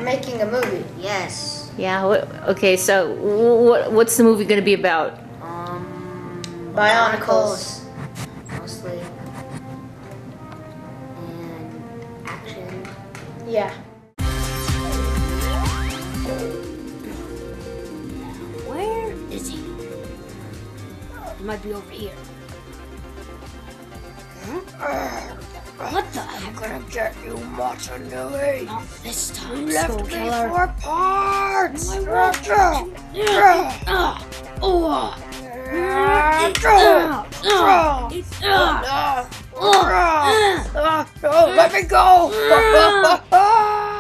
making a movie. Yes. Yeah. Okay. So what's the movie going to be about? Bionicles. Mostly. And action. Yeah. Where is he? He might be over here. What the heck? I'm gonna get you, Matanui. Not this time, You left Skull me Killer. for parts. I won't. No, let me go.